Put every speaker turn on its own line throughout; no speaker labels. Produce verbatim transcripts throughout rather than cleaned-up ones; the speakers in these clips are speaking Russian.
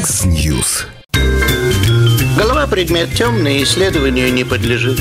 Яндекс.Ньюс.
Голова — предмет темный, исследованию не подлежит.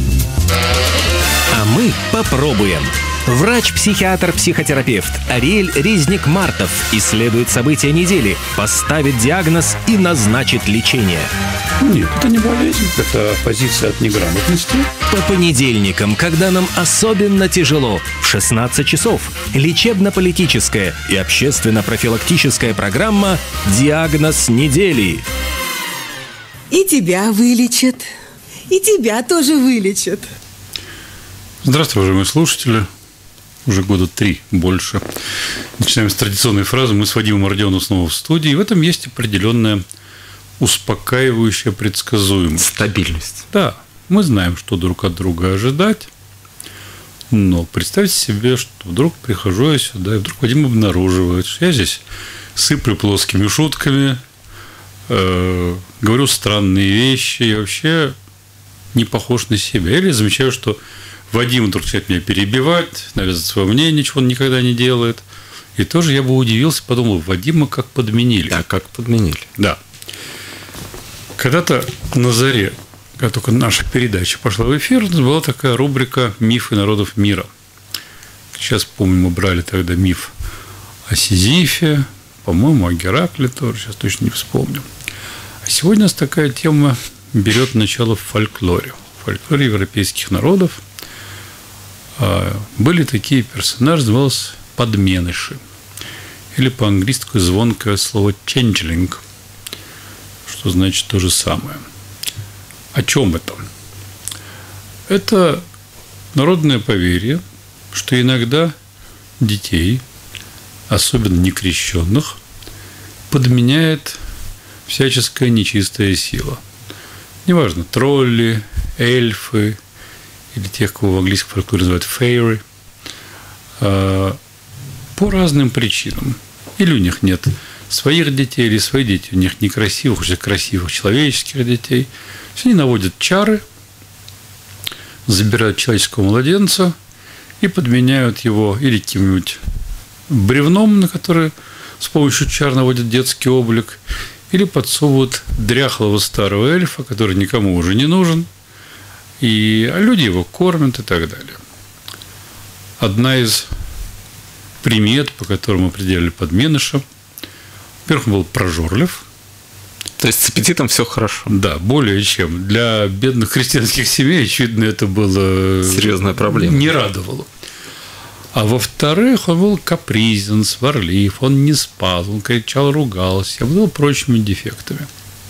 А мы попробуем. Врач-психиатр-психотерапевт Ариэль Резник-Мартов исследует события недели, поставит диагноз и назначит лечение.
Нет, это не болезнь, это позиция от неграмотности.
По понедельникам, когда нам особенно тяжело, в шестнадцать часов лечебно-политическая и общественно-профилактическая программа «Диагноз недели».
И тебя вылечат, и тебя тоже вылечат.
Здравствуйте, уважаемые слушатели. Уже года три больше. Начинаем с традиционной фразы. Мы с Вадимом Родионовым снова в студии. И в этом есть определенная успокаивающая предсказуемость.
Стабильность.
Да, мы знаем, что друг от друга ожидать. Но представьте себе, что вдруг прихожу я сюда, и вдруг Вадим обнаруживает, что я здесь сыплю плоскими шутками, э, говорю странные вещи, и вообще не похож на себя. Или замечаю, что Вадим вдруг начинает меня перебивать, навязывать свое мнение, чего он никогда не делает. И тоже я бы удивился, подумал, Вадима как подменили.
Да, как подменили.
Да. Когда-то на заре, когда только наша передача пошла в эфир, у нас была такая рубрика «Мифы народов мира». Сейчас, помню, мы брали тогда миф о Сизифе, по-моему, о Геракле тоже, сейчас точно не вспомню. А сегодня у нас такая тема берет начало в фольклоре. В фольклоре европейских народов были такие персонажи, назывались подменыши. Или по-английски такое звонкое слово changeling, что значит то же самое. О чем это? Это народное поверье, что иногда детей, особенно некрещенных, подменяет всяческая нечистая сила. Неважно, тролли, эльфы, или тех, кого в английском фольклоре называют фейри, по разным причинам. Или у них нет своих детей, или свои дети у них некрасивых, уже красивых человеческих детей. Они наводят чары, забирают человеческого младенца и подменяют его или каким-нибудь бревном, на которое с помощью чар наводят детский облик, или подсовывают дряхлого старого эльфа, который никому уже не нужен, и люди его кормят и так далее. Одна из примет, по которым определяли подменыша, во-первых, он был прожорлив.
То есть с аппетитом все хорошо.
Да, более чем. Для бедных крестьянских семей, очевидно, это было
серьезная проблема.
Не радовало. А во-вторых, он был капризен, сварлив, он не спал, он кричал, ругался, обладал прочими дефектами.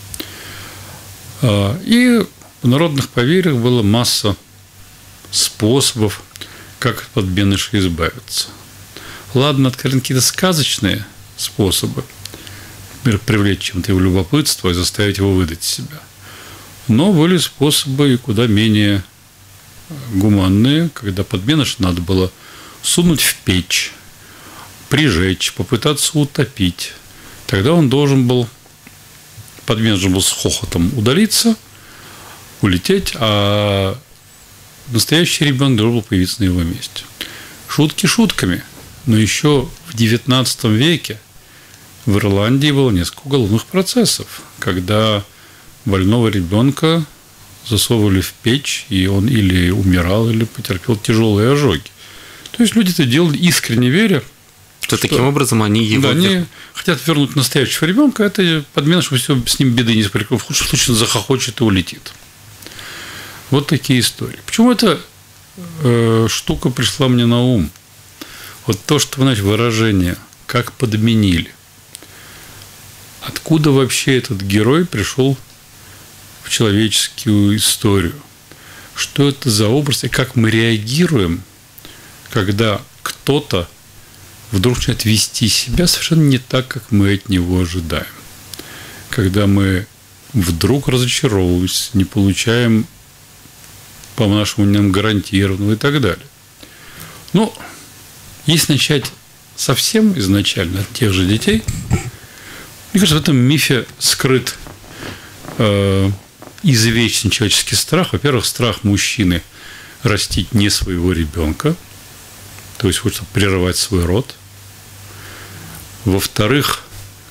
И в народных поверьях была масса способов, как от подменыша избавиться. Ладно, откровенно, какие-то сказочные способы, например, привлечь чем-то его любопытство и заставить его выдать себя. Но были способы и куда менее гуманные, когда подменыша надо было сунуть в печь, прижечь, попытаться утопить. Тогда он должен был, подменыш должен был с хохотом удалиться, улететь, а настоящий ребенок должен был появиться на его месте. Шутки шутками, но еще в девятнадцатом веке в Ирландии было несколько уголовных процессов, когда больного ребенка засовывали в печь, и он или умирал, или потерпел тяжелые ожоги. То есть люди это делали искренне веря,
что, что таким образом они его...
Да, они хотят вернуть настоящего ребенка, это подмена, что все с ним беды не спрекнул. В худшем случае он захохочет и улетит. Вот такие истории. Почему эта э, штука пришла мне на ум? Вот то, что, знаете, выражение «как подменили». Откуда вообще этот герой пришел в человеческую историю? Что это за образ и как мы реагируем, когда кто-то вдруг начинает вести себя совершенно не так, как мы от него ожидаем? Когда мы вдруг разочаровываемся, не получаем по нашему мнению гарантированного и так далее. Ну, если начать совсем изначально от тех же детей, мне кажется, в этом мифе скрыт э, извечный человеческий страх. Во-первых, страх мужчины растить не своего ребенка, то есть хочется прерывать свой род. Во-вторых,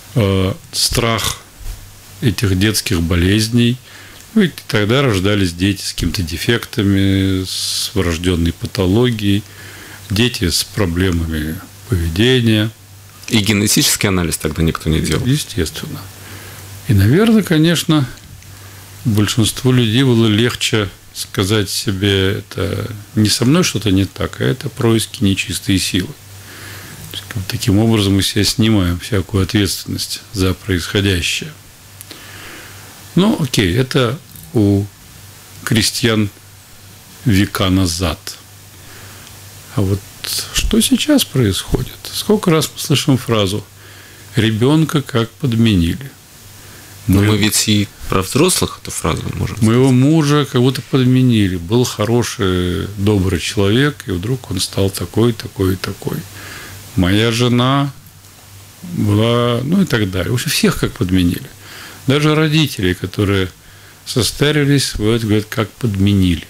э, страх этих детских болезней. Ведь тогда рождались дети с какими-то дефектами, с врожденной патологией, дети с проблемами поведения.
И генетический анализ тогда никто не делал.
Естественно. И, наверное, конечно, большинству людей было легче сказать себе, это не со мной что-то не так, а это происки нечистой силы. Таким образом мы себе снимаем всякую ответственность за происходящее. Ну, окей, это у крестьян века назад. А вот что сейчас происходит? Сколько раз мы слышим фразу «ребенка как подменили».
Но мы ведь и про взрослых эту фразу можем сказать.
Моего мужа как будто подменили. Был хороший, добрый человек, и вдруг он стал такой, такой, такой. Моя жена была, ну и так далее. В общем, всех как подменили. Даже родители, которые состарились, вот, говорят, как подменили.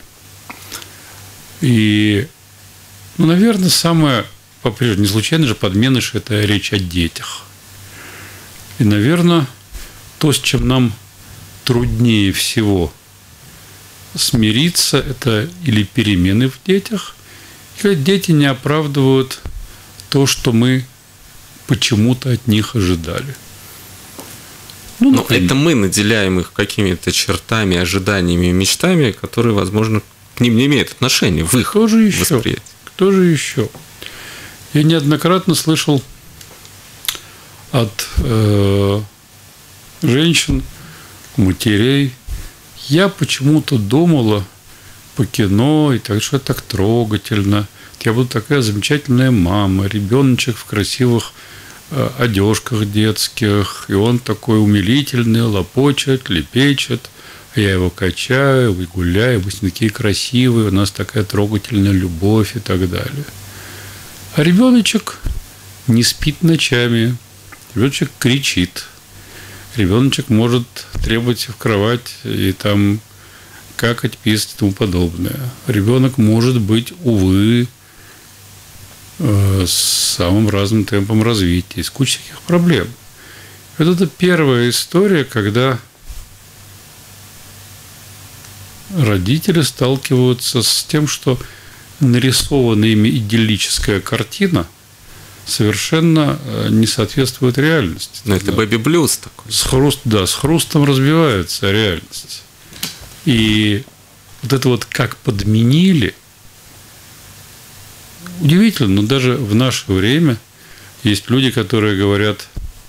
И, ну, наверное, самое, по-прежнему, не случайно же подменыш – это речь о детях. И, наверное, то, с чем нам труднее всего смириться, это или перемены в детях, или дети не оправдывают то, что мы почему-то от них ожидали. Ну,
Но это мы наделяем их какими-то чертами, ожиданиями и мечтами, которые, возможно, к ним не имеют отношения в их
Кто же еще?
восприятии.
Кто же еще? Я неоднократно слышал от э, женщин, матерей, я почему-то думала по кино, и так что это так трогательно. Я буду такая замечательная мама, ребеночек в красивых э, одежках детских, и он такой умилительный, лопочет, лепечет, я его качаю, и гуляю, мы с ним такие красивые, у нас такая трогательная любовь и так далее. А ребеночек не спит ночами, ребеночек кричит, ребеночек может требовать в кровать и там какать, писать и тому подобное. Ребенок может быть, увы, с самым разным темпом развития, с кучей таких проблем. Вот это первая история, когда родители сталкиваются с тем, что нарисованная ими идиллическая картина совершенно не соответствует реальности.
Но это бэби-блюз такой.
С хруст, да, с хрустом разбивается реальность. И вот это вот как подменили, удивительно, но даже в наше время есть люди, которые говорят,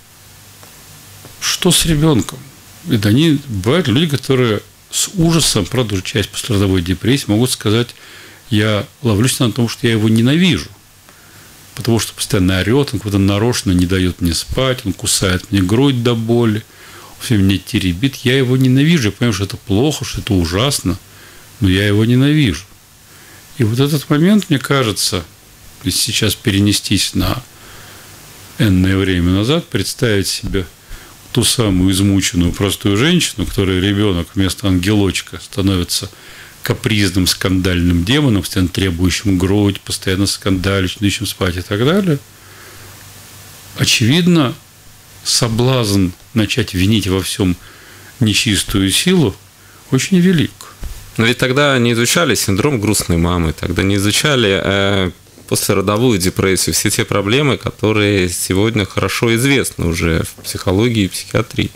что с ребенком? И они, бывают люди, которые с ужасом, правда, уже часть послеродовой депрессии, могут сказать, я ловлюсь на том, что я его ненавижу, потому что постоянно орет, он куда-то нарочно не дает мне спать, он кусает мне грудь до боли, он все меня теребит, я его ненавижу, я понимаю, что это плохо, что это ужасно, но я его ненавижу. И вот этот момент, мне кажется, если сейчас перенестись на энное время назад, представить себе ту самую измученную простую женщину, которой ребенок вместо ангелочка становится капризным, скандальным демоном, постоянно требующим грудь, постоянно скандалищем, спать и так далее, очевидно, соблазн начать винить во всем нечистую силу очень велик.
Но ведь тогда не изучали синдром грустной мамы, тогда не изучали э, послеродовую депрессию, все те проблемы, которые сегодня хорошо известны уже в психологии и психиатрии.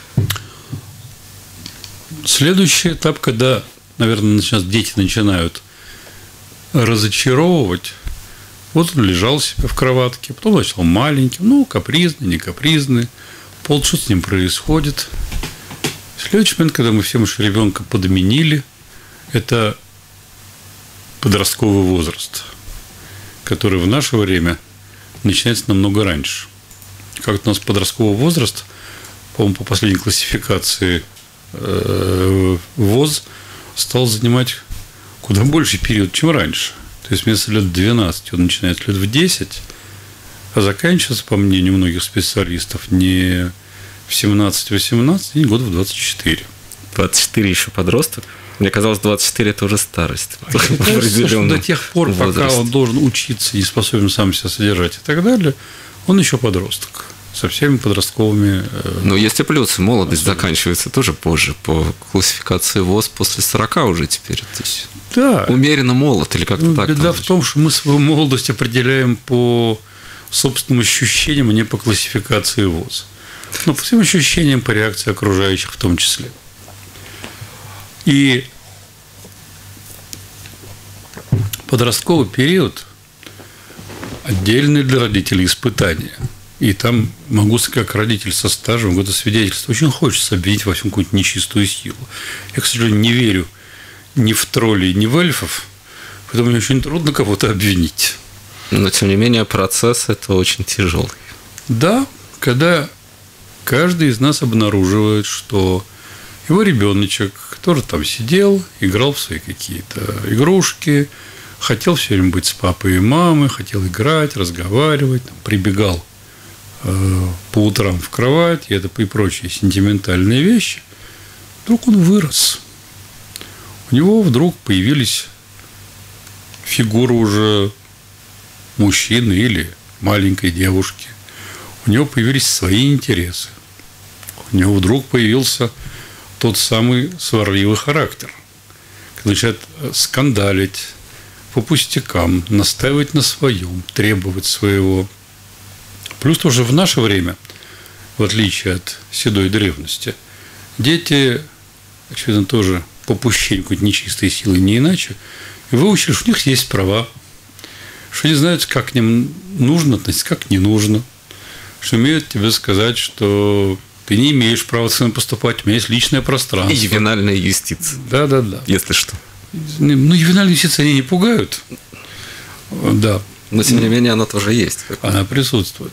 Следующий этап, когда, наверное, сейчас дети начинают разочаровывать, вот он лежал себе в кроватке, потом начал маленьким, ну, капризный, не капризный, пол, что с ним происходит. Следующий момент, когда мы всем еще ребенка подменили, это подростковый возраст, который в наше время начинается намного раньше. Как у нас подростковый возраст, по-моему, по последней классификации ВОЗ стал занимать куда больший период, чем раньше. То есть вместо лет двенадцати он начинает лет в десять, а заканчивается, по мнению многих специалистов, не в семнадцать-восемнадцать, а не год в двадцать четыре.
двадцать четыре еще подросток? Мне казалось, двадцать четыре – это уже старость.
А считается, что до тех пор, пока он должен учиться и способен сам себя содержать и так далее, он еще подросток. со всеми подростковыми...
Но есть и плюсы. Молодость заканчивается тоже позже по классификации ВОЗ после сорока уже теперь. То есть
да.
Умеренно молод или как-то
ну,
так.
Беда в том, что мы свою молодость определяем по собственным ощущениям, а не по классификации ВОЗ. Но по своим ощущениям, по реакции окружающих в том числе. И подростковый период отдельное для родителей испытание. И там могу сказать, как родитель со стажем, это свидетельство, очень хочется обвинить во всем какую-нибудь нечистую силу. Я, к сожалению, не верю ни в троллей, ни в эльфов, поэтому мне очень трудно кого-то обвинить.
Но, тем не менее, процесс это очень тяжелый.
Да, когда каждый из нас обнаруживает, что его ребеночек, который там сидел, играл в свои какие-то игрушки, хотел все время быть с папой и мамой, хотел играть, разговаривать, там, прибегал э, по утрам в кровать, и это и прочие сентиментальные вещи, вдруг он вырос. У него вдруг появились фигуры уже мужчины или маленькой девушки. У него появились свои интересы. У него вдруг появился тот самый сварливый характер, когда начинает скандалить по пустякам, настаивать на своем, требовать своего. Плюс тоже в наше время, в отличие от седой древности, дети, очевидно, тоже попущение какой-то нечистой силы, не иначе, выучили, что у них есть права, что они знают, как к ним нужно относиться, как не нужно, что умеют тебе сказать, что ты не имеешь права с ним поступать, у меня есть личное пространство.
И ювенальная юстиция.
Да, да, да.
Если что.
Ну, ювенальную юстицию они не пугают. Да.
Но, тем не менее, она тоже есть.
Она присутствует.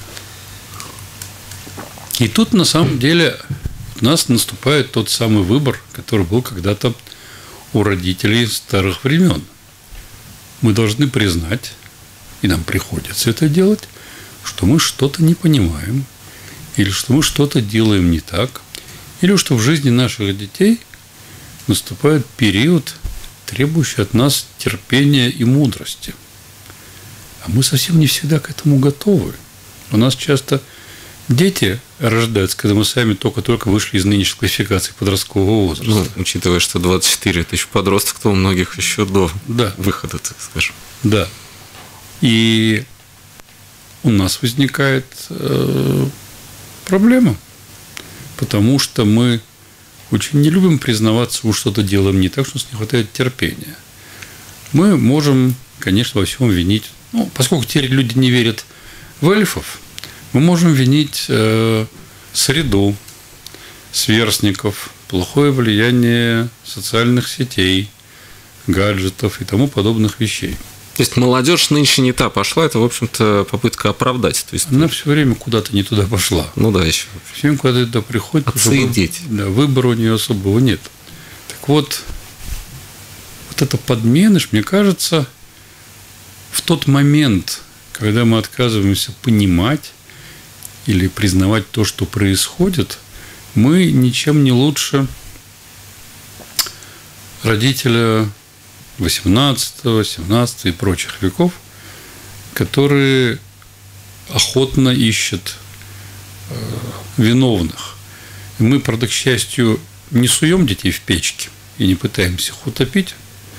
И тут, на самом деле, у нас наступает тот самый выбор, который был когда-то у родителей старых времен. Мы должны признать, и нам приходится это делать, что мы что-то не понимаем, или что мы что-то делаем не так, или что в жизни наших детей наступает период, требующий от нас терпения и мудрости. А мы совсем не всегда к этому готовы. У нас часто дети рождаются, когда мы сами только-только вышли из нынешней классификации подросткового возраста.
Ну, учитывая, что двадцать четыре это еще подросток, то у многих еще до
да.
выхода, так скажем.
Да. И у нас возникает э, проблема, потому что мы очень не любим признаваться, что что-то делаем не так, что у нас не хватает терпения. Мы можем, конечно, во всем винить, ну, поскольку теперь люди не верят в эльфов, мы можем винить э, среду, сверстников, плохое влияние социальных сетей, гаджетов и тому подобных вещей.
То есть молодежь нынче не та пошла, это, в общем-то, попытка оправдать. То есть
она все время куда-то не туда пошла.
Ну да, еще.
Все время куда-то туда приходит.
Отцы и дети.
Да, выбора у нее особого нет. Так вот, вот это подменыш, мне кажется, в тот момент, когда мы отказываемся понимать или признавать то, что происходит, мы ничем не лучше родителя восемнадцатого, семнадцатого и прочих веков, которые охотно ищут э, виновных. И мы, правда, к счастью, не суем детей в печки и не пытаемся их утопить,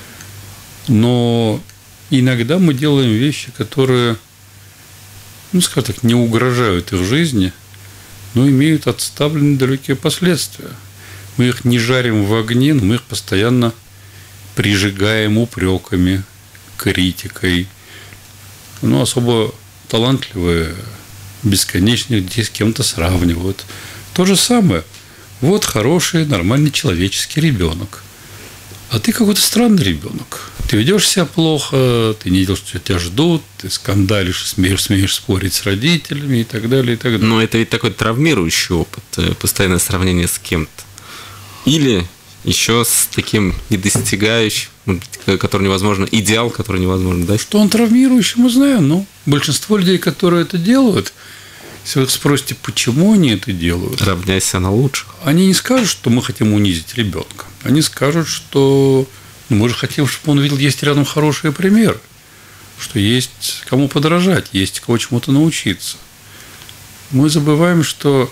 но иногда мы делаем вещи, которые, ну, скажем так, не угрожают их жизни, но имеют отставленные далекие последствия. Мы их не жарим в огне, но мы их постоянно прижигаем упреками, критикой. Ну, особо талантливые, бесконечно детей с кем-то сравнивают. То же самое. Вот хороший, нормальный человеческий ребенок. А ты какой-то странный ребенок. Ты ведешь себя плохо, ты не видел, что тебя ждут, ты скандалишь, смеешь, смеешь спорить с родителями и так далее, и так далее.
Но это ведь такой травмирующий опыт, постоянное сравнение с кем-то. Или еще с таким недостигающим, который невозможно, идеал, который невозможно, да?
Что он травмирующий, мы знаем, но большинство людей, которые это делают, если вы спросите, почему они это делают,
равняйся на лучших,
они не скажут, что мы хотим унизить ребенка. Они скажут, что ну, мы же хотим, чтобы он видел, есть рядом хорошие примеры, что есть кому подражать, есть кого чему-то научиться. Мы забываем, что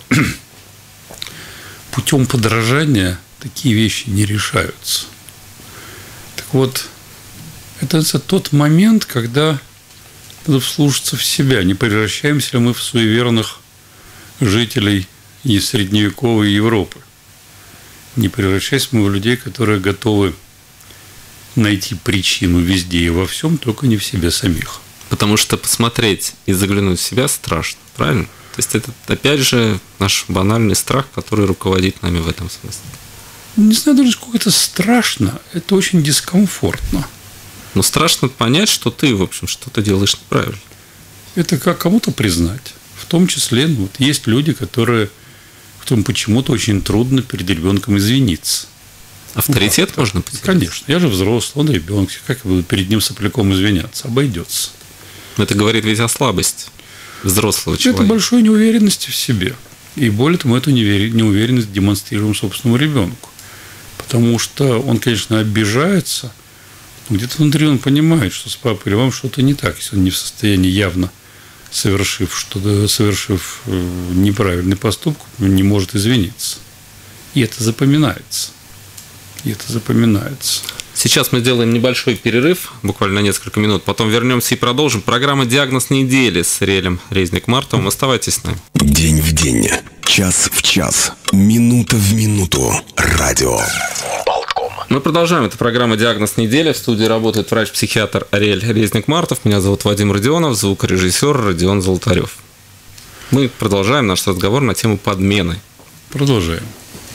путем подражания такие вещи не решаются. Так вот, это, это тот момент, когда надо вслушаться в себя, не превращаемся ли мы в суеверных жителей и средневековой Европы. Не превращаемся мы в людей, которые готовы найти причину везде и во всем, только не в себе самих.
Потому что посмотреть и заглянуть в себя страшно, правильно? То есть это, опять же, наш банальный страх, который руководит нами в этом смысле.
Не знаю даже, сколько это страшно, это очень дискомфортно.
Но страшно понять, что ты, в общем, что-то делаешь неправильно.
Это как кому-то признать. В том числе, ну, вот есть люди, которые, которым почему-то очень трудно перед ребенком извиниться.
Авторитет
ну,
можно потерять?
Конечно. Я же взрослый, он ребенок. Как я буду перед ним сопляком извиняться? Обойдется.
Это говорит ведь о слабости взрослого человека.
Это большой неуверенности в себе. И более того, мы эту неуверенность демонстрируем собственному ребенку. Потому что он, конечно, обижается, но где-то внутри он понимает, что с папой или мамой что-то не так, если он не в состоянии явно, совершив что-то, совершив неправильный поступок, не может извиниться. И это запоминается. И это запоминается.
Сейчас мы сделаем небольшой перерыв, буквально на несколько минут, потом вернемся и продолжим. Программа «Диагноз недели» с Ариэлем Резник-Мартовым. Оставайтесь с нами.
День в день, час в час, минута в минуту. Радио Болтком.
Мы продолжаем. Это программа «Диагноз недели». В студии работает врач-психиатр Ариэль Резник-Мартов. Меня зовут Вадим Родионов, звукорежиссер Родион Золотарев. Мы продолжаем наш разговор на тему подмены.
Продолжаем.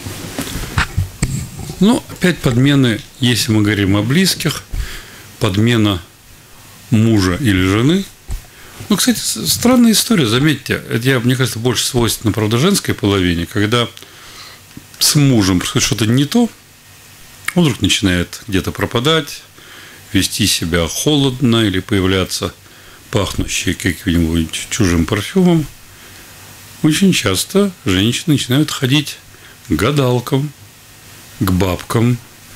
Ну, опять подмены, если мы говорим о близких, подмена мужа или жены. Ну, кстати, странная история, заметьте, это, я, мне кажется, больше свойственно, правда, женской половине, когда с мужем происходит что-то не то, он вдруг начинает где-то пропадать, вести себя холодно или появляться пахнущий каким-нибудь чужим парфюмом. Очень часто женщины начинают ходить к гадалкам, к бабкам,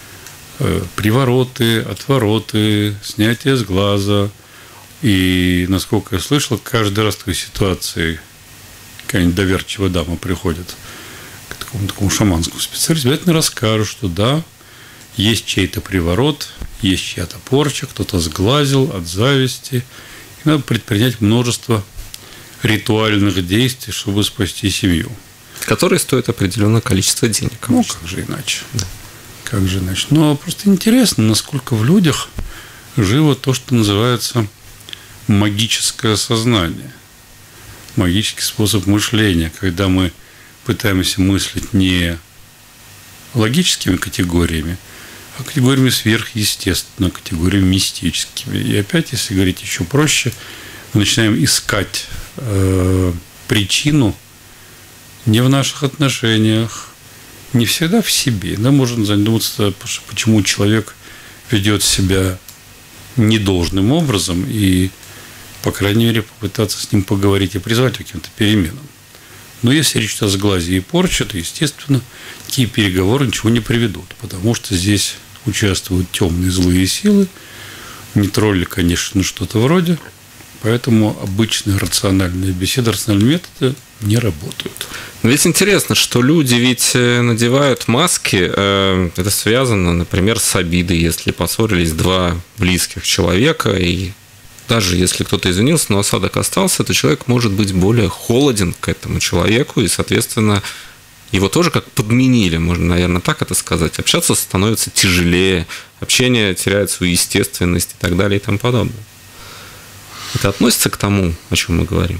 привороты, отвороты, снятие с глаза. И, насколько я слышал, каждый раз в такой ситуации какая-нибудь доверчивая дама приходит к такому, такому шаманскому специалисту, обязательно расскажут, что да, есть чей-то приворот, есть чья-то порча, кто-то сглазил от зависти. И надо предпринять множество ритуальных действий, чтобы спасти семью.
Которые стоят определенное количество денег.
Ну, как же иначе. Да. Как же иначе. Но просто интересно, насколько в людях живо то, что называется магическое сознание. Магический способ мышления, когда мы пытаемся мыслить не логическими категориями, а категориями сверхъестественными, категориями мистическими. И опять, если говорить еще проще, мы начинаем искать э, причину не в наших отношениях, не всегда в себе. Да, можно задуматься, почему человек ведет себя недолжным образом, и, по крайней мере, попытаться с ним поговорить и призвать к каким-то переменам. Но если речь о сглазе и порче, то, естественно, такие переговоры ничего не приведут, потому что здесь участвуют темные злые силы, не тролли, конечно, что-то вроде, поэтому обычные рациональные беседы, рациональные методы не работают.
Но ведь интересно, что люди ведь надевают маски, это связано, например, с обидой, если поссорились два близких человека, и даже если кто-то извинился, но осадок остался, то человек может быть более холоден к этому человеку, и, соответственно, его тоже как подменили, можно, наверное, так это сказать. Общаться становится тяжелее, общение теряет свою естественность и так далее и тому подобное. Это относится к тому, о чем мы говорим?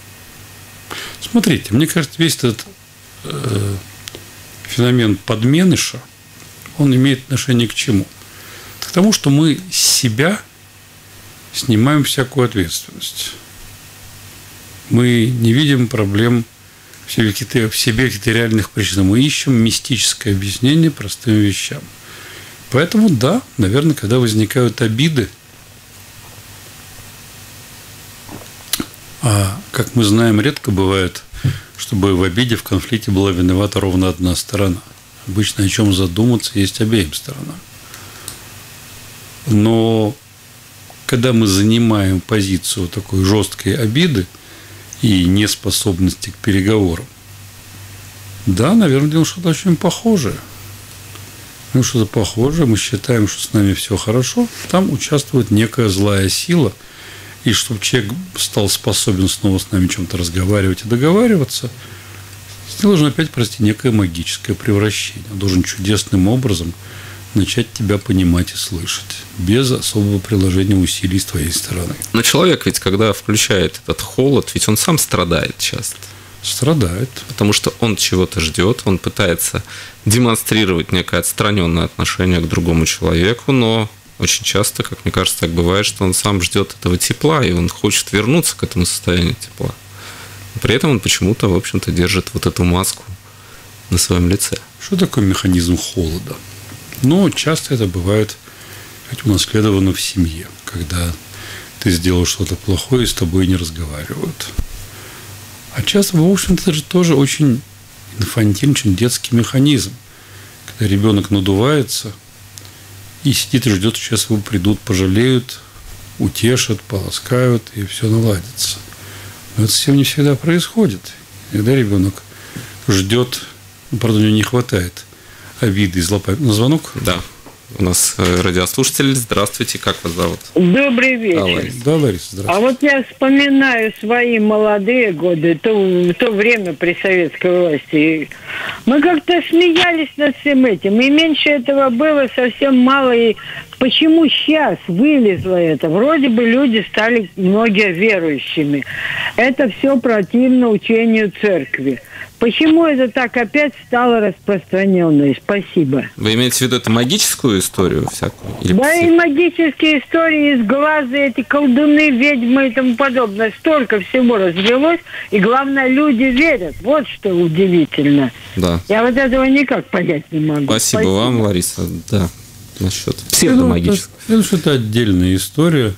Смотрите, мне кажется, весь этот э, феномен подменыша, он имеет отношение к чему? К тому, что мы с себя снимаем всякую ответственность. Мы не видим проблем в себе каких-то реальных причин. Мы ищем мистическое объяснение простым вещам. Поэтому, да, наверное, когда возникают обиды, а, как мы знаем, редко бывает, чтобы в обиде, в конфликте была виновата ровно одна сторона. Обычно о чем задуматься есть обеим сторонам. Но когда мы занимаем позицию такой жесткой обиды, и неспособности к переговорам. Да, наверное, делаем что-то очень похожее. Ну, что-то похожее, мы считаем, что с нами все хорошо, там участвует некая злая сила, и чтобы человек стал способен снова с нами о чем-то разговаривать и договариваться, должен опять произойти некое магическое превращение. Он должен чудесным образом начать тебя понимать и слышать, без особого приложения усилий с твоей стороны.
Но человек ведь, когда включает этот холод, ведь он сам страдает часто.
Страдает.
Потому что он чего-то ждет, он пытается демонстрировать некое отстраненное отношение к другому человеку, но очень часто, как мне кажется, так бывает, что он сам ждет этого тепла, и он хочет вернуться к этому состоянию тепла. При этом он почему-то, в общем-то, держит вот эту маску на своем лице.
Что такое механизм холода? Ну, часто это бывает унаследовано в семье, когда ты сделал что-то плохое, и с тобой не разговаривают. А часто, в общем-то, это же тоже очень инфантильный, очень детский механизм, когда ребенок надувается и сидит и ждет, что сейчас его придут, пожалеют, утешат, поласкают, и все наладится. Но это совсем не всегда происходит. Когда ребенок ждет, ну, правда, у него не хватает обиды и злопамятности. На звонок?
Да. У нас радиослушатель. Здравствуйте, как вас зовут?
Добрый вечер.
Да, Лариса.
Да, Лариса, здравствуйте.
А вот я вспоминаю свои молодые годы, то, то время при советской власти. Мы как-то смеялись над всем этим, и меньше этого было совсем мало. И почему сейчас вылезло это? Вроде бы люди стали многие верующими. Это все противно учению церкви. Почему это так опять стало распространенной? Спасибо.
Вы имеете в виду эту магическую историю всякую? Или
да,
пси...
и магические истории из глаза, эти колдуны, ведьмы и тому подобное. Столько всего развелось, и главное, люди верят. Вот что удивительно.
Да.
Я вот этого никак понять не могу.
Спасибо, Спасибо. вам, Лариса. Да, насчет
псевдомагического. Это что-то отдельная история.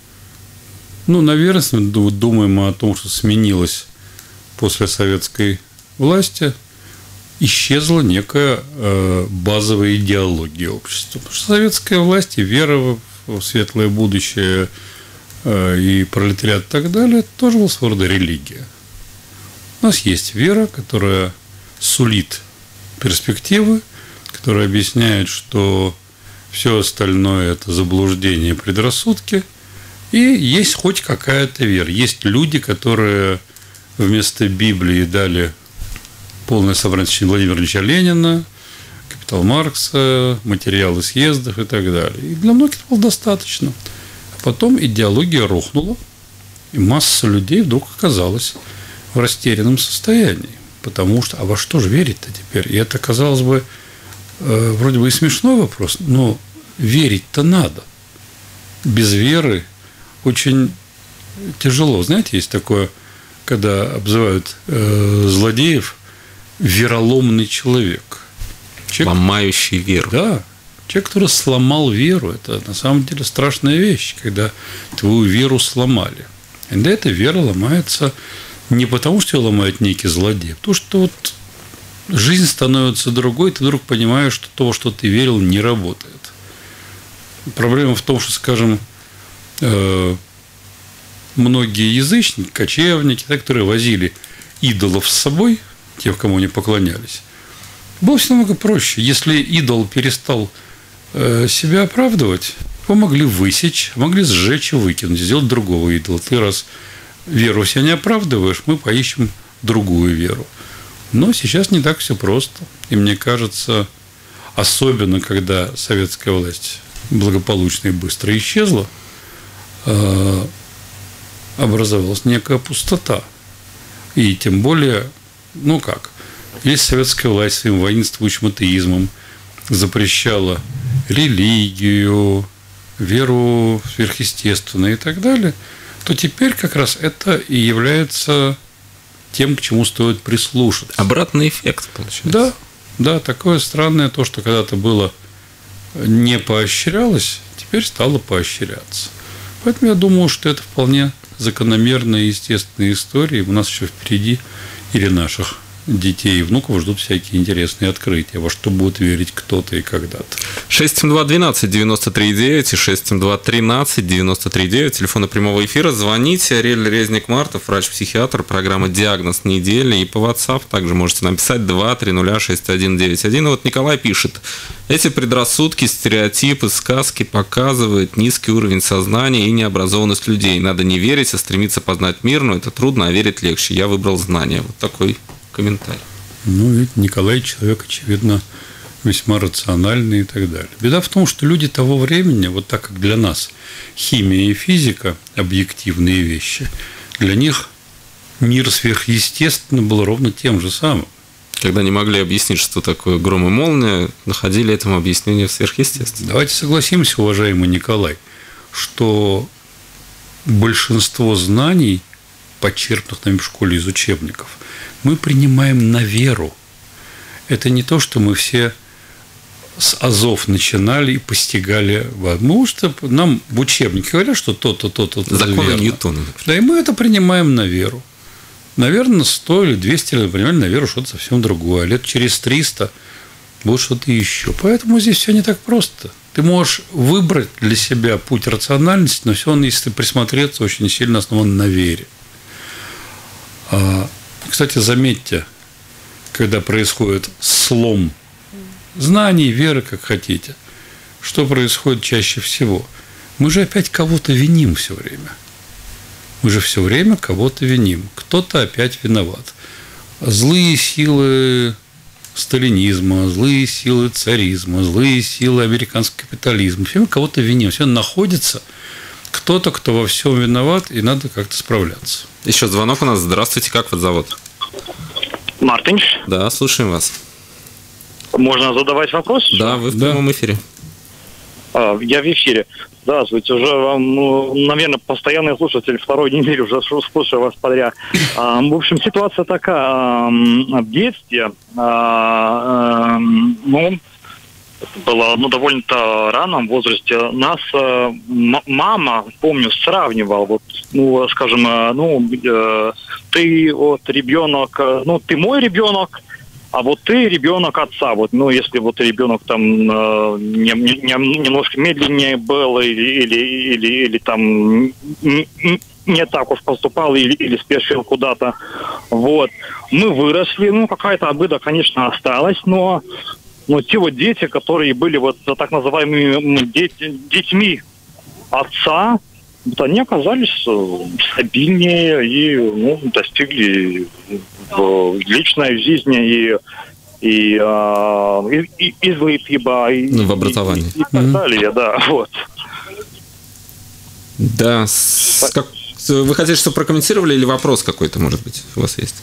Ну, наверное, думаем мы о том, что сменилось после советской власти, исчезла некая э, базовая идеология общества. Потому что советская власть и вера в, в светлое будущее э, и пролетариат и так далее тоже была своего рода религия. У нас есть вера, которая сулит перспективы, которая объясняет, что все остальное – это заблуждение и предрассудки, и есть хоть какая-то вера. Есть люди, которые вместо Библии дали полное собрание сочинений Владимира Ильича Ленина, «Капитал Маркса», материалы съездов и так далее. И для многих этого было достаточно. А потом идеология рухнула, и масса людей вдруг оказалась в растерянном состоянии. Потому что, а во что же верить-то теперь? И это, казалось бы, вроде бы и смешной вопрос, но верить-то надо. Без веры очень тяжело. Знаете, есть такое, когда обзывают э, злодеев, вероломный человек. Человек,
ломающий веру.
Да. Человек, который сломал веру, это на самом деле страшная вещь, когда твою веру сломали. И да, эта вера ломается не потому, что ее ломает некий злодей, а потому что вот жизнь становится другой, ты вдруг понимаешь, что то, что ты верил, не работает. Проблема в том, что, скажем, э, многие язычники, кочевники, которые возили идолов с собой, тех, кому они поклонялись, было все намного проще. Если идол перестал э, себя оправдывать, его могли высечь, могли сжечь и выкинуть, сделать другого идола. Ты раз веру себя не оправдываешь, мы поищем другую веру. Но сейчас не так все просто. И мне кажется, особенно когда советская власть благополучно и быстро исчезла, э, образовалась некая пустота. И тем более, ну как, если советская власть своим воинствующим атеизмом запрещала религию, веру в сверхъестественное и так далее, то теперь как раз это и является тем, к чему стоит прислушаться.
Обратный эффект получается.
Да, да, такое странное то, что когда-то было не поощрялось, теперь стало поощряться. Поэтому я думаю, что это вполне закономерная и естественная история. У нас еще впереди или наших детей и внуков ждут всякие интересные открытия, во что будет верить кто-то и когда-то.
шесть семь два двенадцать девяносто три девять и шесть семь два тринадцать девяносто три девять, телефоны прямого эфира. Звоните. Ариэль Резник Мартов, врач-психиатр, программа «Диагноз недели». И по WhatsApp также можете написать два три ноль шесть один девять один. И вот Николай пишет: эти предрассудки, стереотипы, сказки показывают низкий уровень сознания и необразованность людей. Надо не верить, а стремиться познать мир, но это трудно, а верить легче. Я выбрал знания. Вот такой комментарий.
Ну, ведь Николай человек, очевидно, весьма рациональный и так далее. Беда в том, что люди того времени, вот так как для нас химия и физика – объективные вещи, для них мир сверхъестественно был ровно тем же самым.
Когда не могли объяснить, что такое гром и молния, находили этому объяснение в сверхъестественном.
Давайте согласимся, уважаемый Николай, что большинство знаний, подчеркнутых нами в школе из учебников, мы принимаем на веру. Это не то, что мы все с азов начинали и постигали. Потому что нам в учебнике говорят, что то-то, то-то, то-то
законы
верно.
Ньютона.
Да, и мы это принимаем на веру. Наверное, сто или двести лет принимали на веру что-то совсем другое. А лет через триста будет что-то еще. Поэтому здесь все не так просто. Ты можешь выбрать для себя путь рациональности, но все он, если присмотреться, очень сильно основан на вере. Кстати, заметьте, когда происходит слом знаний, веры, как хотите, что происходит чаще всего? Мы же опять кого-то виним все время. Мы же все время кого-то виним. Кто-то опять виноват. Злые силы сталинизма, злые силы царизма, злые силы американского капитализма. Все мы кого-то виним. Все находится кто-то, кто во всем виноват, и надо как-то справляться.
Еще звонок у нас. Здравствуйте, как вас зовут?
Мартин.
Да, слушаем вас.
Можно задавать вопрос?
Да, вы в
да.
прямом эфире.
А, я в эфире. Здравствуйте. Уже вам, ну, наверное, постоянный слушатель, второй неделю уже слушаю вас подряд. А, в общем, ситуация такая. В детстве, а, ну, было ну, довольно-то раннем возрасте. Нас э, м- мама, помню, сравнивала, вот, ну, скажем, э, ну, э, ты вот ребенок, э, ну, ты мой ребенок, а вот ты ребенок отца. Вот, ну, если вот ребенок там э, не, не, немножко медленнее был или, или, или, или там не, не так уж поступал или, или спешил куда-то. Вот. Мы выросли, ну, какая-то обида, конечно, осталась, но Но те вот дети, которые были вот так называемыми дети, детьми отца, вот они оказались стабильнее и ну, достигли в личной жизни и и, и, и, и либо и,
ну, в образовании.
И, и, и так далее, да, вот.
Да. С, как, вы хотите, чтобы прокомментировали, или вопрос какой-то, может быть, у вас есть?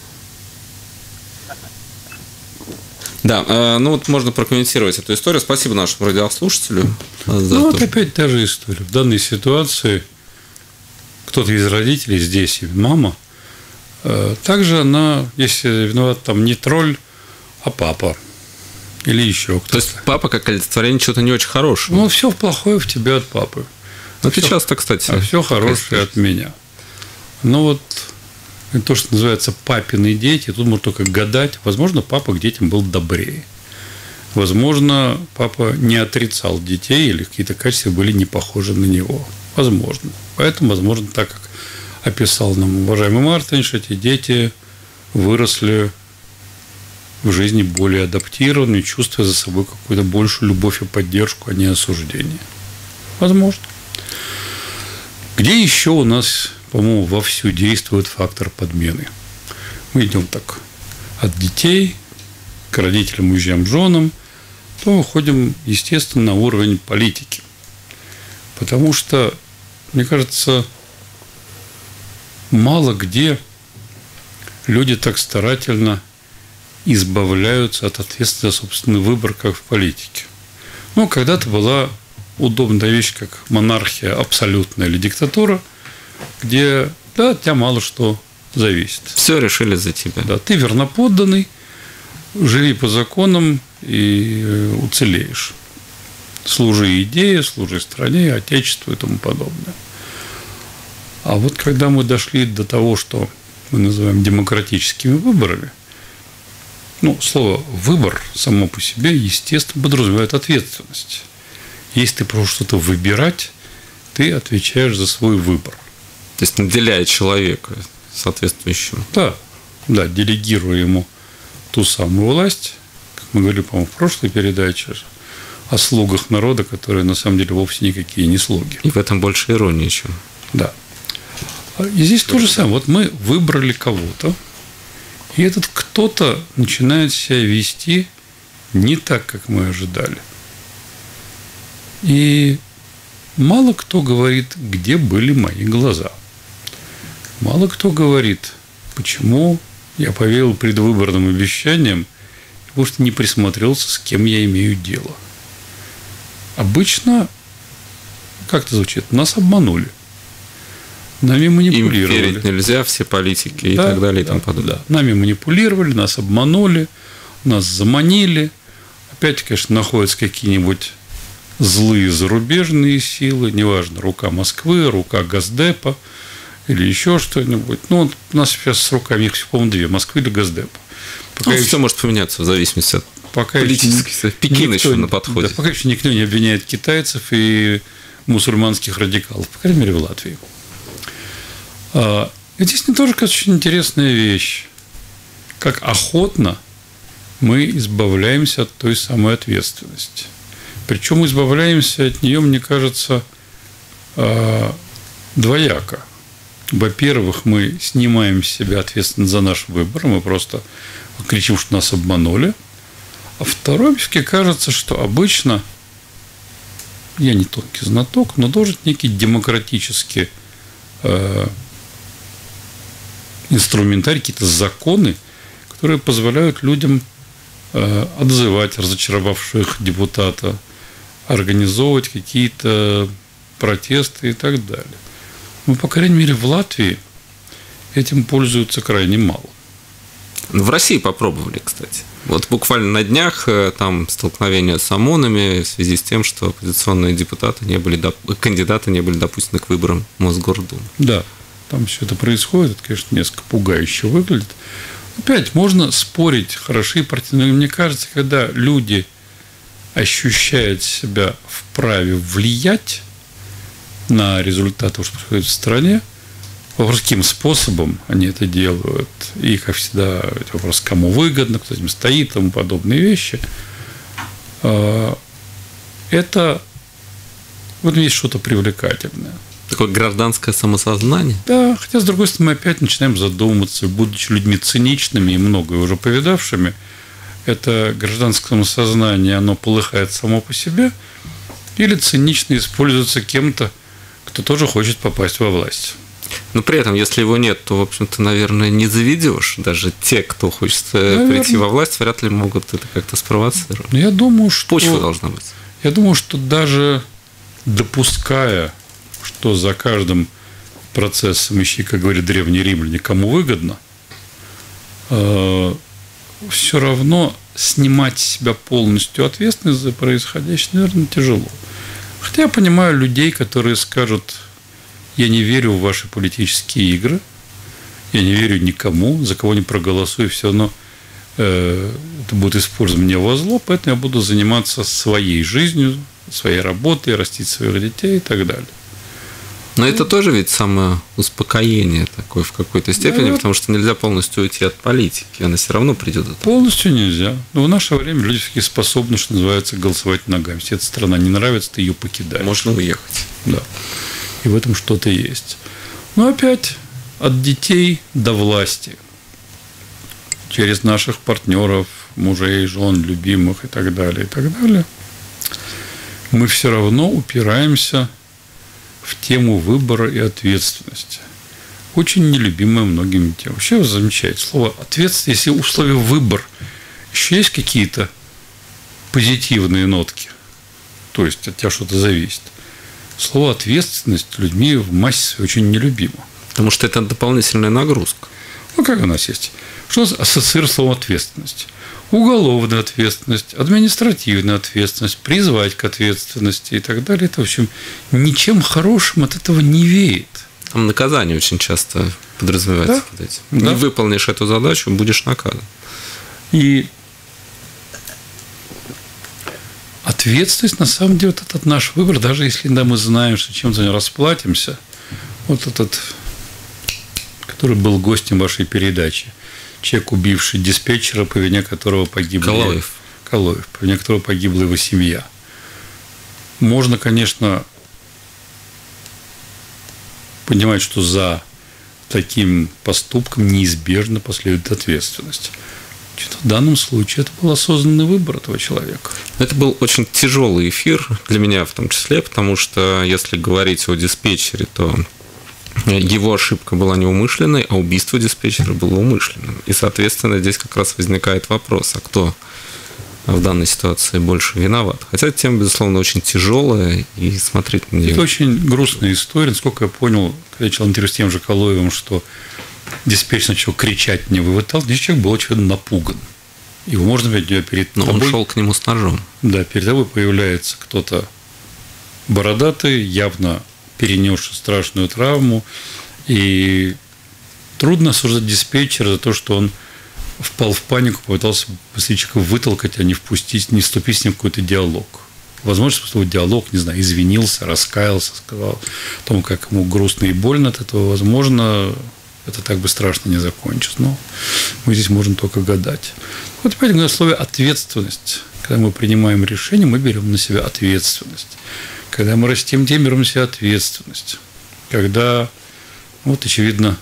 Да, ну вот можно прокомментировать эту историю. Спасибо нашему радиослушателю.
Ну, вот опять та же история. В данной ситуации кто-то из родителей здесь, и мама, также она, если виноват там не тролль, а папа. Или еще кто-то.
То есть папа как олицетворение чего-то не очень хорошего.
Ну, все плохое в тебе от папы.
Ну, это часто, кстати.
А все хорошее от меня. Ну, вот то, что называется папины дети, тут можно только гадать. Возможно, папа к детям был добрее. Возможно, папа не отрицал детей, или какие-то качества были не похожи на него. Возможно. Поэтому, возможно, так как описал нам уважаемый Мартинш, эти дети выросли в жизни более адаптированными, чувствуя за собой какую-то большую любовь и поддержку, а не осуждение. Возможно. Где еще у нас, по-моему, вовсю действует фактор подмены? Мы идем так от детей к родителям, мужьям, женам, то выходим, естественно, на уровень политики. Потому что, мне кажется, мало где люди так старательно избавляются от ответственности за собственный выбор, как в политике. Ну, когда-то была удобная вещь, как монархия абсолютная или диктатура, где, да, от тебя мало что зависит.
Все решили за тебя.
Да, ты верноподданный, живи по законам и уцелеешь. Служи идее, служи стране, отечеству и тому подобное. А вот когда мы дошли до того, что мы называем демократическими выборами, Ну, слово «выбор» само по себе, естественно, подразумевает ответственность. Если ты пробуешь что-то выбирать, ты отвечаешь за свой выбор.
То есть наделяет человека соответствующим.
Да, да, делегируя ему ту самую власть, как мы говорили, по-моему, в прошлой передаче, о слугах народа, которые на самом деле вовсе никакие не слуги.
И в этом больше иронии, чем.
Да. И здесь то же самое. Вот мы выбрали кого-то, и этот кто-то начинает себя вести не так, как мы ожидали. И мало кто говорит, где были мои глаза. Мало кто говорит, почему я поверил предвыборным обещаниям, потому что не присмотрелся, с кем я имею дело. Обычно, как это звучит, нас обманули. Нами манипулировали.
Им верить нельзя, все политики и
да,
так далее и
да,
тому подобное.
Да. Нами манипулировали, нас обманули, нас заманили. Опять, конечно, находятся какие-нибудь злые зарубежные силы, неважно, рука Москвы, рука Госдепа или еще что-нибудь. Ну, у нас сейчас с руками их, по-моему, две, Москвы или Госдепа. Пока
Ну,
еще...
все может поменяться в зависимости от
пока
политических.
Еще...
Пекин
никто...
еще на подходе.
Да, пока еще никто не обвиняет китайцев и мусульманских радикалов, по крайней мере, в Латвии. И здесь мне тоже кажется очень интересная вещь. Как охотно мы избавляемся от той самой ответственности. Причем избавляемся от нее, мне кажется, двояко. Во-первых, мы снимаем с себя ответственность за наш выбор, мы просто кричим, что нас обманули. А второе, все-таки кажется, что обычно, я не тонкий знаток, но должен некий демократический э, инструментарий, какие-то законы, которые позволяют людям э, отзывать разочаровавших депутата, организовывать какие-то протесты и так далее. Ну, по крайней мере, в Латвии этим пользуются крайне мало.
В России попробовали, кстати. Вот буквально на днях там столкновение с ОМОНами в связи с тем, что оппозиционные депутаты не были, кандидаты не были допущены к выборам в Мосгордуму. Да,
там все это происходит, это, конечно, несколько пугающе выглядит. Опять, можно спорить, хороши партии, но мне кажется, когда люди ощущают себя вправе влиять на результаты, что происходит в стране, вопрос, каким способом они это делают, и, как всегда, вопрос, кому выгодно, кто этим стоит, и тому подобные вещи, это в этом есть что-то привлекательное.
Такое гражданское самосознание?
Да, хотя, с другой стороны, мы опять начинаем задумываться, будучи людьми циничными и многое уже повидавшими, это гражданское самосознание, оно полыхает само по себе, или цинично используется кем-то, кто тоже хочет попасть во власть.
Но при этом, если его нет, то, в общем-то, наверное, не заведешь. Даже те, кто хочет наверное. прийти во власть, вряд ли могут это как-то спровоцировать.
Я думаю, что...
Почва должна быть.
Я думаю, что даже допуская, что за каждым процессом ищи, как говорят древние римляне, кому выгодно, э, все равно снимать с себя полностью ответственность за происходящее, наверное, тяжело. Хотя я понимаю людей, которые скажут: я не верю в ваши политические игры, я не верю никому, за кого не проголосую, все равно э, это будет использовано мне во зло, поэтому я буду заниматься своей жизнью, своей работой, растить своих детей и так далее.
Но это тоже ведь самоуспокоение такое в какой-то степени, наверное, потому что нельзя полностью уйти от политики, она все равно придет.
Полностью нельзя. Но в наше время люди все-таки способны, что называется, голосовать ногами. Если эта страна не нравится, ты ее покидаешь.
Можно уехать.
Да. И в этом что-то есть. Но опять от детей до власти. Через наших партнеров, мужей, жен, любимых и так далее, и так далее. Мы все равно упираемся в тему выбора и ответственности. Очень нелюбимая многими тема. Вообще вы замечаете слово ответственность, если у слова выбор еще есть какие-то позитивные нотки, то есть от тебя что-то зависит. Слово ответственность людьми в массе очень нелюбимо.
Потому что это дополнительная нагрузка.
Ну, как у нас есть? Что у нас ассоциирует слово ответственность? Уголовная ответственность, административная ответственность, призвать к ответственности и так далее. Это, в общем, ничем хорошим от этого не веет.
Там наказание очень часто подразумевается
да?
под этим.
Да.
Не выполнишь эту задачу, будешь наказан.
И ответственность, на самом деле, вот этот наш выбор, даже если да, мы знаем, что чем-то расплатимся, вот этот, который был гостем вашей передачи, человек, убивший диспетчера, по вине которого погибли...
Калоев.
Калоев, по вине которого погибла его семья. Можно, конечно, понимать, что за таким поступком неизбежно последует ответственность. В данном случае это был осознанный выбор этого человека.
Это был очень тяжелый эфир для меня в том числе, потому что если говорить о диспетчере, то его ошибка была неумышленной, а убийство диспетчера было умышленным. И, соответственно, здесь как раз возникает вопрос, а кто в данной ситуации больше виноват? Хотя эта тема, безусловно, очень тяжелая, и смотреть на нее...
Это очень грустная история. Насколько я понял, когда я читал интервью с тем же Калоевым, что диспетчер начал кричать мне, вывытал, здесь человек был, очевидно, напуган. Его можно видеть перед
Но
тобой.
он шел к нему с ножом.
Да, перед тобой появляется кто-то бородатый, явно перенесший страшную травму. И трудно осуждать диспетчера за то, что он впал в панику, попытался быстрее человека вытолкать, а не впустить, не вступить с ним в какой-то диалог. Возможно, что диалог, не знаю, извинился, раскаялся, сказал о том, как ему грустно и больно от этого. Возможно, это так бы страшно не закончилось. Но мы здесь можем только гадать. Вот опять на слове «ответственность». Когда мы принимаем решение, мы берем на себя ответственность. Когда мы растим детей, берем на себя ответственность. Когда, вот, очевидно,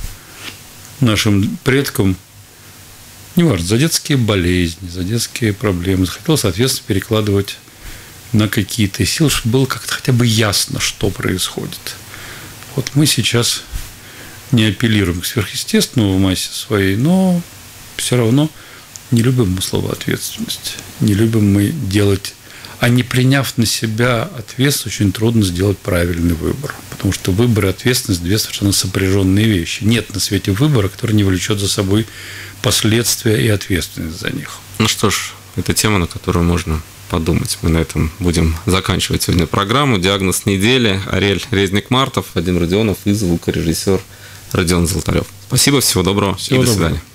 нашим предкам, неважно, за детские болезни, за детские проблемы, захотелось ответственность перекладывать на какие-то силы, чтобы было как-то хотя бы ясно, что происходит. Вот мы сейчас не апеллируем к сверхъестественному в массе своей, но все равно не любим мы слово «ответственность». Не любим мы делать... А не приняв на себя ответственность, очень трудно сделать правильный выбор. Потому что выбор и ответственность – две совершенно сопряженные вещи. Нет на свете выбора, который не влечет за собой последствия и ответственность за них.
Ну что ж, это тема, на которую можно подумать. Мы на этом будем заканчивать сегодня программу. Диагноз недели. Ариэль Резник-Мартов, Вадим Родионов и звукорежиссер Родион Золотарев. Спасибо, всего доброго
всего
и до
доброго.
свидания.